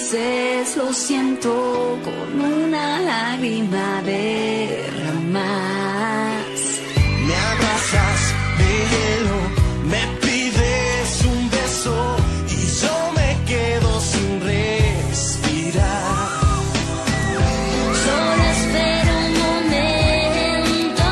veces lo siento con una lágrima derramas. Me abrazas de hielo, me pides un beso y yo me quedo sin respirar. Solo espero un momento,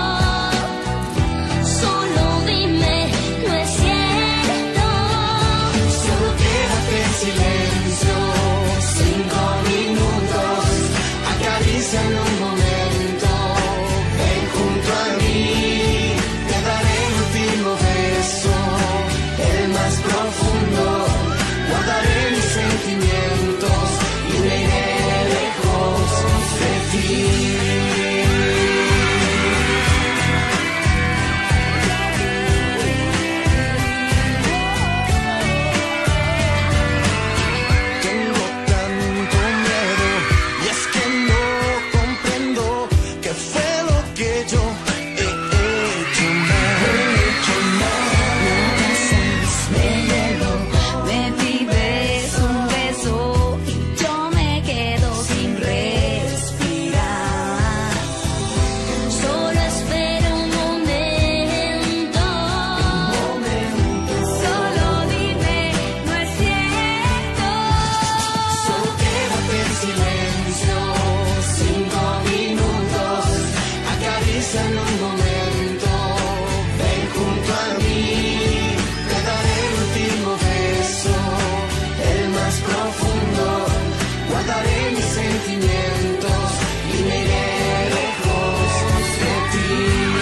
solo dime, no es cierto. Solo quédate en silencio, 5 minutos, acarician un momento, ven junto a mí, te daré el último beso, el más profundo, guardaré mis sentimientos y me iré lejos de ti. Tengo tanto miedo y es que no comprendo qué fue lo que yo he hecho mal. Me abrazas de hielo, me pides un beso y yo me quedo sin respirar. Solo espero un momento, solo dime, no es cierto. Solo quédate en silencio, 5 minutos, acarician un momento, ven junto a mí, te daré el último beso, el más profundo, guardaré mis sentimientos y me iré lejos de ti.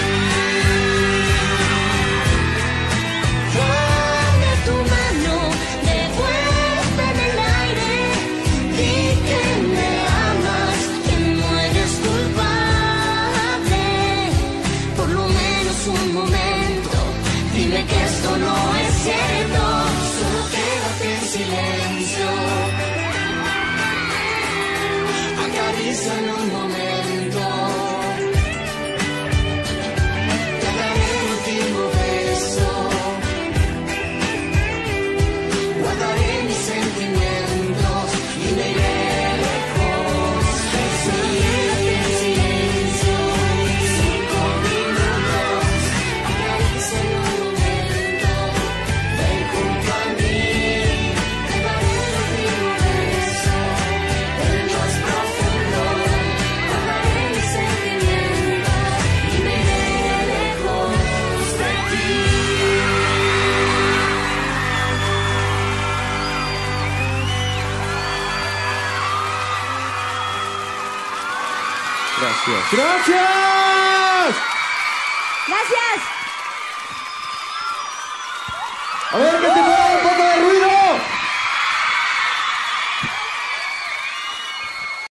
Dame tu mano, devuélveme el aire, di que me amas, que no eres culpable. Por lo menos un momento, dime que esto no es cierto. Solo quédate en silencio, acaríciame un momento, te daré el último beso, guardaré mis sentimientos y me iré lejos de ti. En silencio, 5 minutos, acaríciame un momento, ven junto a mí, te daré el último beso, el más profundo, guardaré mis sentimientos y me iré lejos de ti. Gracias. ¡Gracias!